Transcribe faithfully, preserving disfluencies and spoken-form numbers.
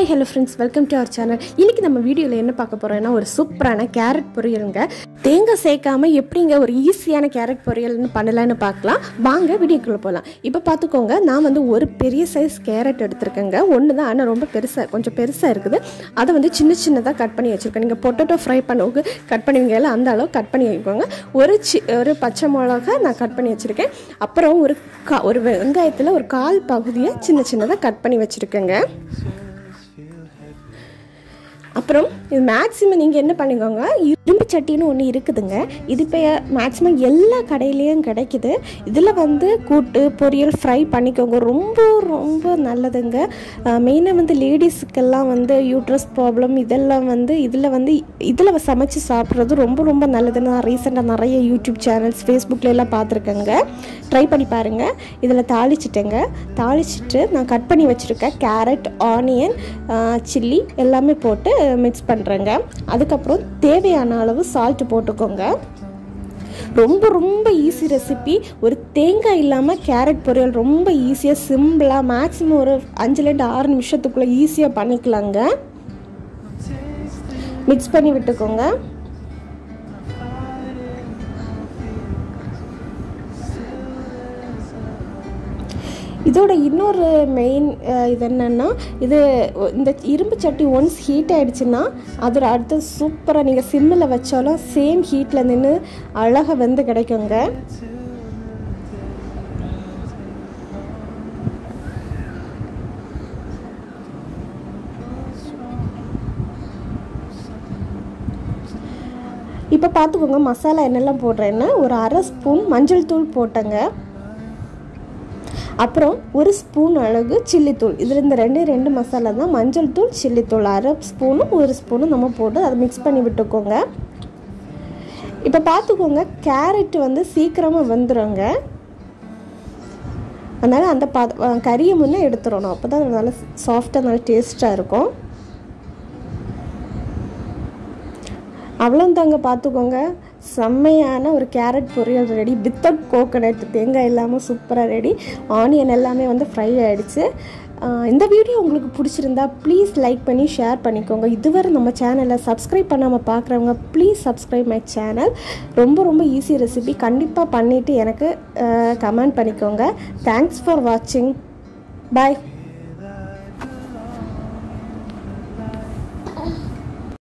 Hi hello friends, welcome to our channel. இன்னைக்கு நம்ம வீடியோல என்ன பார்க்க போறோம்னா ஒரு சூப்பரான கேரட் பொரியல்ங்க. தேங்காய் சேர்க்காம எப்படிங்க ஒரு ஈஸியான கேரட் பொரியல்னு பண்ணலாம்னு பார்க்கலாம். வாங்க வீடியோக்குள்ள போலாம். இப்போ பாத்துக்கோங்க, நான் வந்து ஒரு பெரிய சைஸ் கேரட் எடுத்துர்க்கேங்க. ஒன்னு தான், ஆனா ரொம்ப பெருசா கொஞ்சம் பெருசா இருக்குது. அத வந்து சின்ன சின்னதா கட் பண்ணி வச்சிருக்கேன். நீங்க பொட்டேட்டோ ஃப்ரை பண்ணுவங்க கட் பண்ணுவீங்கல அந்த அளவு கட் பண்ணி வைக்கோங்க. ஒரு ஒரு பச்சை மிளகாய் நான் கட் பண்ணி வச்சிருக்கேன். அப்புறம் ஒரு ஒரு வெங்காயத்துல ஒரு கால் பகுதியை சின்ன சின்னதா கட் பண்ணி வச்சிருக்கேங்க. அப்புறம் இது மேக்ஸிமம் நீங்கள் என்ன பண்ணிக்கோங்க, இரும்பு சட்டின்னு ஒன்று இருக்குதுங்க. இது இப்போ மேக்ஸிமம் எல்லா கடையிலையும் கிடைக்குது. இதில் வந்து கூட்டு பொரியல் ஃப்ரை பண்ணிக்கோங்க, ரொம்ப ரொம்ப நல்லதுங்க. மெயினாக வந்து லேடிஸுக்கெல்லாம் வந்து யூட்ரஸ் ப்ராப்ளம் இதெல்லாம் வந்து இதில் வந்து இதில் சமைச்சு சாப்பிட்றது ரொம்ப ரொம்ப நல்லதுன்னு நான் ரீசெண்டாக நிறைய யூடியூப் சேனல்ஸ் ஃபேஸ்புக்கில் எல்லாம் பார்த்துருக்கேங்க. ட்ரை பண்ணி பாருங்கள். இதில் தாளிச்சிட்டேங்க. தாளிச்சிட்டு நான் கட் பண்ணி வச்சுருக்கேன் கேரட், ஆனியன், சில்லி எல்லாமே போட்டு மிக்ஸ் பண்ணுறேங்க. அதுக்கப்புறம் தேவையான அளவு சால்ட் போட்டுக்கோங்க. ரொம்ப ரொம்ப ஈஸி ரெசிபி. ஒரு தேங்காய் இல்லாமல் கேரட் பொரியல் ரொம்ப ஈஸியாக சிம்பிளாக மேக்ஸிமம் ஒரு அஞ்சுலேருந்து ஆறு நிமிஷத்துக்குள்ளே ஈஸியாக பண்ணிக்கலாங்க. மிக்ஸ் பண்ணி விட்டுக்கோங்க. இதோட இன்னொரு மெயின் இது என்னென்னா, இது இந்த இரும்பு சட்டி ஒன்ஸ் ஹீட் ஆகிடுச்சுன்னா அதோட அடுத்து சூப்பராக நீங்கள் சிம்மில் வச்சாலும் சேம் ஹீட்டில் நின்று அழகாக வந்து கிடைக்குங்க. இப்போ பார்த்துக்கோங்க, மசாலா என்னெல்லாம் போடுறேன்னு. ஒரு அரை ஸ்பூன் மஞ்சள் தூள் போட்டேங்க. அப்புறம் ஒரு ஸ்பூன் அளவு சில்லித்தூள். இதில் இந்த ரெண்டு ரெண்டு மசாலா தான், மஞ்சள் தூள், சில்லித்தூள். அரை ஸ்பூனும் ஒரு ஸ்பூனும் நம்ம போட்டு அதை மிக்ஸ் பண்ணி விட்டுக்கோங்க. இப்போ பார்த்துக்கோங்க, கேரட் வந்து சீக்கிரமாக வந்துடுங்க. அதனால் அந்த பா கறியை முன்னே எடுத்துடணும். அப்போ தான் நல்லா சாஃப்டாக நல்லா டேஸ்ட்டாக இருக்கும். அவ்வளோந்தாங்க, பார்த்துக்கோங்க, செம்மையான ஒரு கேரட் பொரியல் ரெடி. வித்தவுட் கோகோனட், தேங்காய் இல்லாமல் சூப்பராக ரெடி. ஆனியன் எல்லாமே வந்து ஃப்ரை ஆகிடுச்சு. இந்த வீடியோ உங்களுக்கு பிடிச்சிருந்தா ப்ளீஸ் லைக் பண்ணி ஷேர் பண்ணிக்கோங்க. இதுவரை நம்ம சேனலை சப்ஸ்கிரைப் பண்ணாமல் பார்க்குறவங்க ப்ளீஸ் சப்ஸ்கிரைப் மை சேனல். ரொம்ப ரொம்ப ஈஸி ரெசிபி. கண்டிப்பாக பண்ணிவிட்டு எனக்கு கமெண்ட் பண்ணிக்கோங்க. தேங்க்ஸ் ஃபார் வாட்சிங். பாய்.